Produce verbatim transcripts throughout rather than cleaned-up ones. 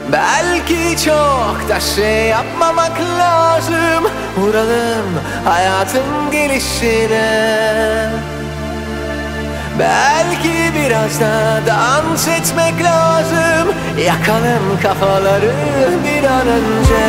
Belki çok da şey yapmamak lazım. Vuralım hayatın gelişine. Belki biraz da dans etmek lazım. Yakalım kafaları bir an önce.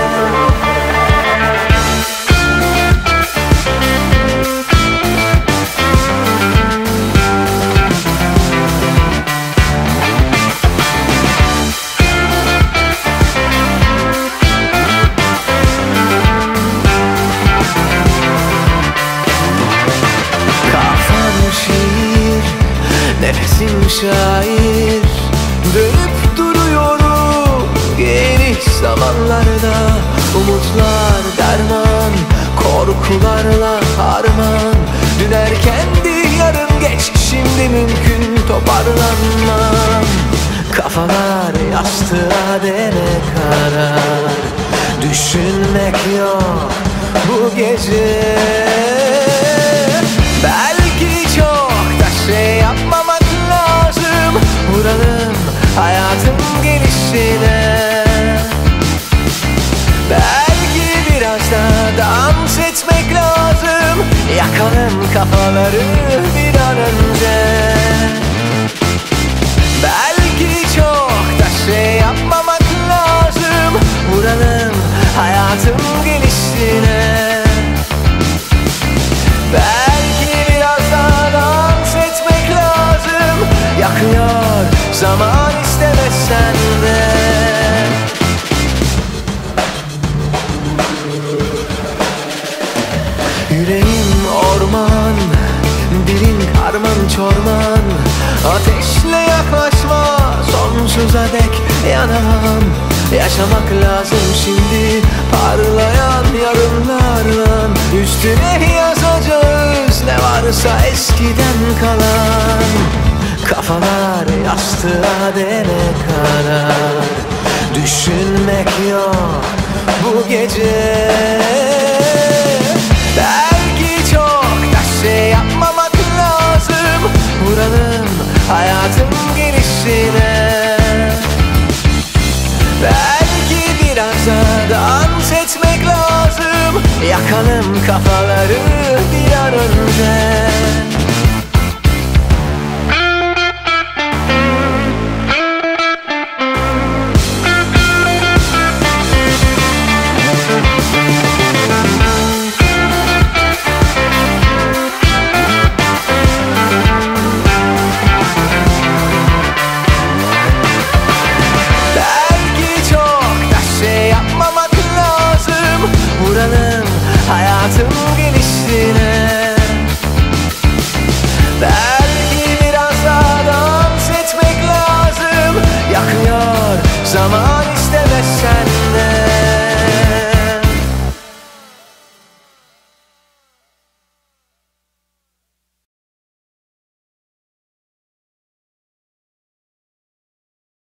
Nefesim şair, dönüp duruyorum geniş zamanlarda. Umutlar derman, korkularla harman. Dün erkendi, yarın geç, şimdi mümkün toparlanmam. Kafalar yastığa dene karar. Düşünmek yok bu gece. Belki çok da şey yapmamak lazım. Vuralım hayatın gelişine. Belki biraz da dans etmek lazım. Yakalım kafaları bir an önce. Belki çok da şey yapmamak lazım. Vuralım hayatın gelişine. Belki biraz daha dans etmek lazım. Yakıyor zaman istemezsen de. Yüreğim orman, dilin karman çorman. Ateşle yaklaşma, sonsuza dek yanamam. Yaşamak lazım şimdi, parlayan yarınlarla. Üstüne yazacağız ne varsa eskiden kalan. Kafalar yastığa dene karar. Düşünmek yok bu gece. Belki çok da şey yapmamak lazım. Vuralım hayatın gelişine. Belki biraz da dans etmek lazım. Yakalım kafaları bir an önce.